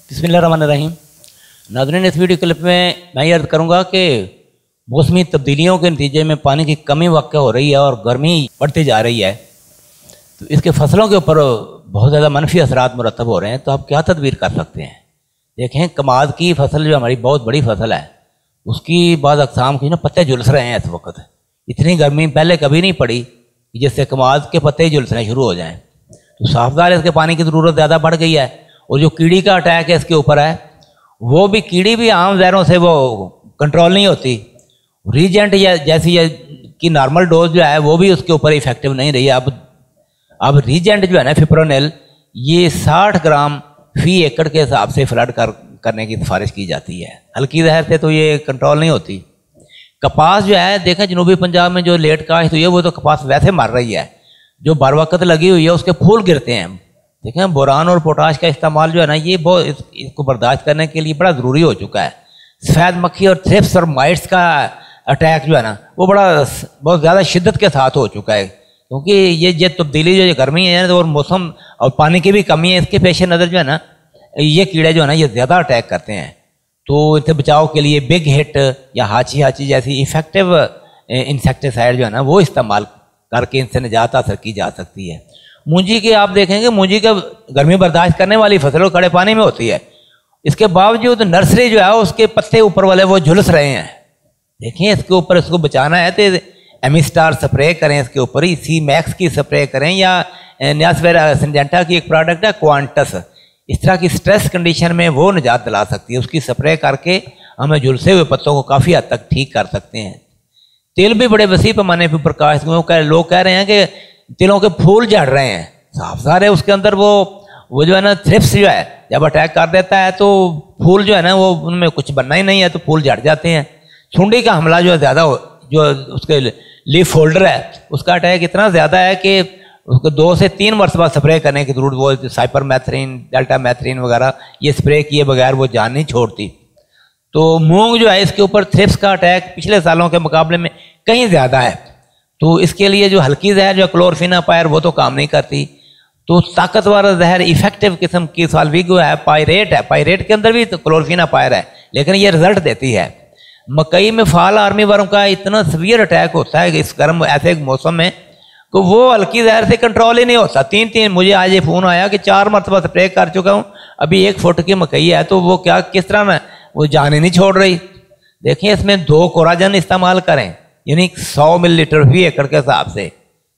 बिस्मिल्लाहिर्रहमानिर्रहीम। नाज़रीन, इस वीडियो क्लिप में मैं ये अर्ज़ करूँगा कि मौसमी तब्दीलियों के नतीजे में पानी की कमी वाक़ हो रही है और गर्मी बढ़ती जा रही है, तो इसके फसलों के ऊपर बहुत ज़्यादा मनफी असरात मुरतब हो रहे हैं। तो आप क्या तदबीर कर सकते हैं? देखें, कमाद की फसल जो हमारी बहुत बड़ी फसल है, उसकी बाद अक़साम की पत्ते झुलस रहे हैं। इस वक्त इतनी गर्मी पहले कभी नहीं पड़ी कि जिससे कमाद के पत्ते झुलसने शुरू हो जाएँ। तो साफदार इसके पानी की ज़रूरत ज़्यादा बढ़ गई है। और जो कीड़ी का अटैक है इसके ऊपर है, वो भी कीड़ी भी आम जहरों से वो कंट्रोल नहीं होती। रीजेंट या जैसी की नॉर्मल डोज जो है वो भी उसके ऊपर इफेक्टिव नहीं रही है। अब रीजेंट जो है ना, फिप्रोनिल, ये 60 ग्राम फी एकड़ के हिसाब से फ्लड करने की सिफारिश की जाती है। हल्की जहर से तो ये कंट्रोल नहीं होती। कपास जो है, देखें जनूबी पंजाब में जो लेट काश्त हुई है वो तो कपास वैसे मर रही है। जो बर वक्त लगी हुई है उसके फूल गिरते हैं। देखें, बोरान और पोटाश का इस्तेमाल जो है ना, ये बहुत इसको बर्दाश्त करने के लिए बड़ा ज़रूरी हो चुका है। सफ़ेद मक्खी और थ्रिप्स और माइट्स का अटैक जो है ना, वो बहुत ज़्यादा शिद्दत के साथ हो चुका है। क्योंकि ये तब्दीली जो गर्मी है और मौसम और पानी की भी कमी है, इसके पेश नज़र जो है ना, ये कीड़े जो है ना ये ज़्यादा अटैक करते हैं। तो इससे बचाव के लिए बिग हिट या हाची जैसी इफेक्टिव इंसेक्टिसाइड जो है ना वो इस्तेमाल करके इनसे निजात हासिल की जा सकती है। मूंजी की आप देखेंगे, मूंजी का गर्मी बर्दाश्त करने वाली फसलों खड़े पानी में होती है। इसके बावजूद नर्सरी जो है उसके पत्ते ऊपर वाले वो झुलस रहे हैं। देखिए, इसके ऊपर इसको बचाना है तो एमिस्टार स्प्रे करें, इसके ऊपर ही सी मैक्स की स्प्रे करें, या न्यासवेरा सिंजेंटा की एक प्रोडक्ट है क्वांटस। इस तरह की स्ट्रेस कंडीशन में वो निजात दिला सकती है। उसकी स्प्रे करके हमें झुलसे हुए पत्तों को काफ़ी हद तक ठीक कर सकते हैं। तिल भी बड़े वसी पैमाने पर प्रकाश, लोग कह रहे हैं कि तिलों के फूल झड़ रहे हैं। साफ सारे उसके अंदर वो जो है ना, थ्रिप्स जो है जब अटैक कर देता है तो फूल जो है ना वो उनमें कुछ बनना ही नहीं है, तो फूल झड़ जाते हैं। सुंडी का हमला जो है ज़्यादा, जो उसके लीफ होल्डर है उसका अटैक इतना ज़्यादा है कि उसको 2 से 3 मरतबा स्प्रे करने की जरूरत। वो साइपरमेथ्रिन, डेल्टामेथ्रिन वगैरह ये स्प्रे किए बगैर वो जान नहीं छोड़ती। तो मूंग जो है, इसके ऊपर थ्रिप्स का अटैक पिछले सालों के मुकाबले में कहीं ज़्यादा है। तो इसके लिए जो हल्की जहर जो क्लोरफिनापायर वो तो काम नहीं करती। तो ताकतवर जहर इफेक्टिव किस्म की साल्विगो है, पायरेट है। पायरेट के अंदर भी तो क्लोरफिनापायर है, लेकिन ये रिजल्ट देती है। मकई में फाल आर्मी वर्म का इतना सीवियर अटैक होता है इस गर्म ऐसे मौसम में कि वो हल्की जहर से कंट्रोल ही नहीं होता। 3 मुझे आज ये फ़ोन आया कि 4 मरतबा स्प्रे कर चुका हूँ, अभी 1 फुट की मकई है, तो वो किस तरह में वो जान ही नहीं छोड़ रही। देखिए, इसमें 2 कोराजन इस्तेमाल करें, यानी 100 मिलीलीटर फी एकड़ के हिसाब से,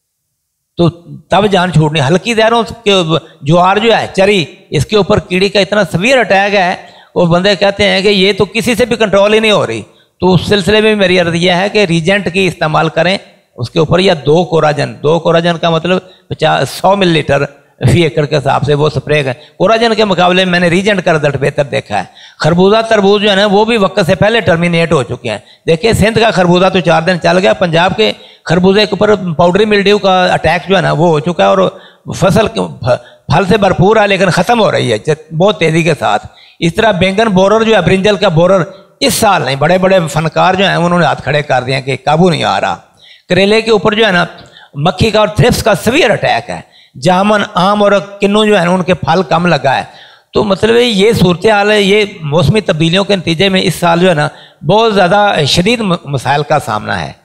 तो तब जान छूटनी। हल्की जहरों के ज्वार जो है, चरी, इसके ऊपर कीड़ी का इतना सीवियर अटैक है, वो बंदे कहते हैं कि ये तो किसी से भी कंट्रोल ही नहीं हो रही। तो उस सिलसिले में मेरी अर्ज यह है कि रीजेंट की इस्तेमाल करें उसके ऊपर, या 2 कोराजन का मतलब 100 मिलीलीटर फी एकड़ के हिसाब से वो स्प्रे करें। कोराजन के मुकाबले में मैंने रीजेंट का रिजल्ट बेहतर देखा है। खरबूजा तरबूज जो है ना वो भी वक्त से पहले टर्मिनेट हो चुके हैं। देखिए, सिंध का खरबूजा तो 4 दिन चल गया, पंजाब के खरबूजे के ऊपर पाउडरी मिल्ड्यू का अटैक जो है ना वो हो चुका है, और फसल फल से भरपूर है लेकिन ख़त्म हो रही है बहुत तेज़ी के साथ। इस तरह बैंगन बोरर जो है, ब्रिंजल का बोरर, इस साल नहीं, बड़े बड़े फनकार जो हैं उन्होंने हाथ खड़े कर दिए कि काबू नहीं आ रहा। करेले के ऊपर जो है ना मक्खी का और थ्रिप्स का सीवियर अटैक है। जामुन, आम और किन्नू जो है ना उनके फल कम लगा है। तो मतलब ये सूरत हाल है। ये मौसमी तब्दीलियों के नतीजे में इस साल जो है ना बहुत ज़्यादा शदीद मसाइल का सामना है।